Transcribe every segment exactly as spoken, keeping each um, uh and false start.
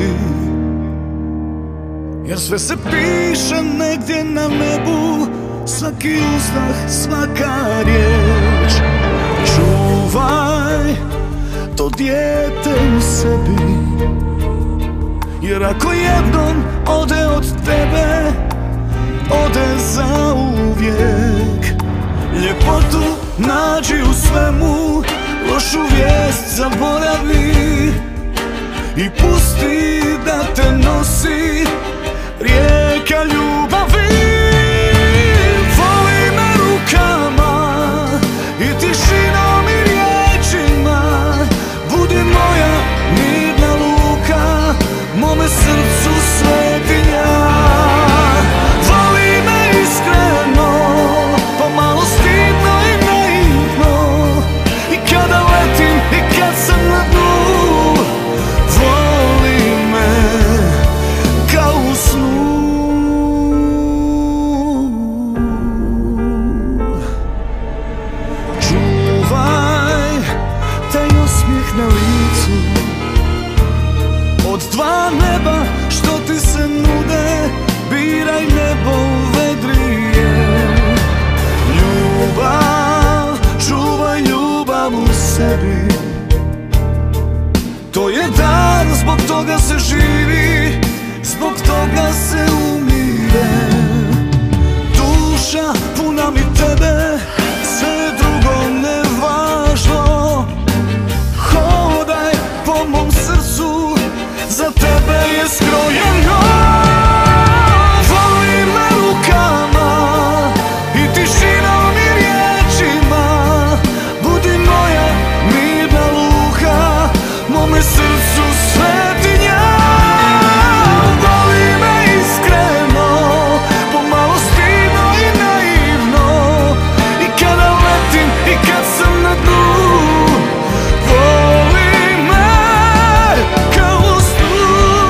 zaboravi, jer sve se piše negdje na nebu, svaki uzdah, svaka riječ. Čuvaj to dijete u sebi, jer ako jednom ode od tebe, ode zauvijek. Ljepotu nađi u svemu, lošu vijest zaboravi i pusti da te nosi rijeka ljubavi. Voli me rukama i tišinom i riječima, budi moja mirna luka, mome srcu svetinja. Voli me iskreno, pomalo stidno i naivno, i kada letim i kad sam na dnu, voli me kao u snu. Čuvaj taj osmijeh na licu od dva neba što ti se nude, biraj nebo vedrije. Ljubav, čuvaj ljubav u sebi, to je dar, zbog toga se živi, zbog toga se umire. Duša puna mi tebe, sve drugo nevažno. Hodaj po mom srcu, za tebe je skrojeno. Voli me rukama i tišinom i riječima, budi moja mirna luka, mome srcu svetinja. Voli me iskreno, pomalo stidno i naivno, i kada letim i kad sam na dnu, voli me kao u snu.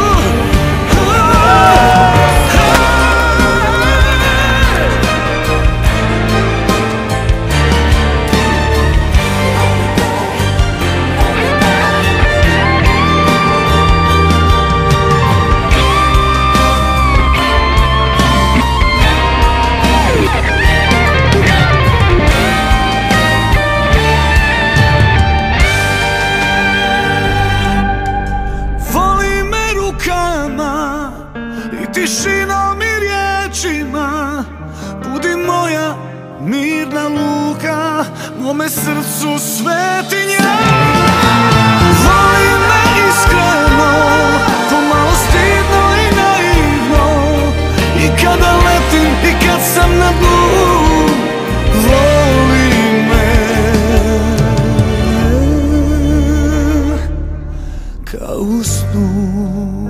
Voli me rukama i tišinom i riječima, budi moja mirna luka, mome srcu svetinja. Voli me iskreno, pomalo stidno i naivno, i kada letim i kad sam na dnu, voli me kao u snu.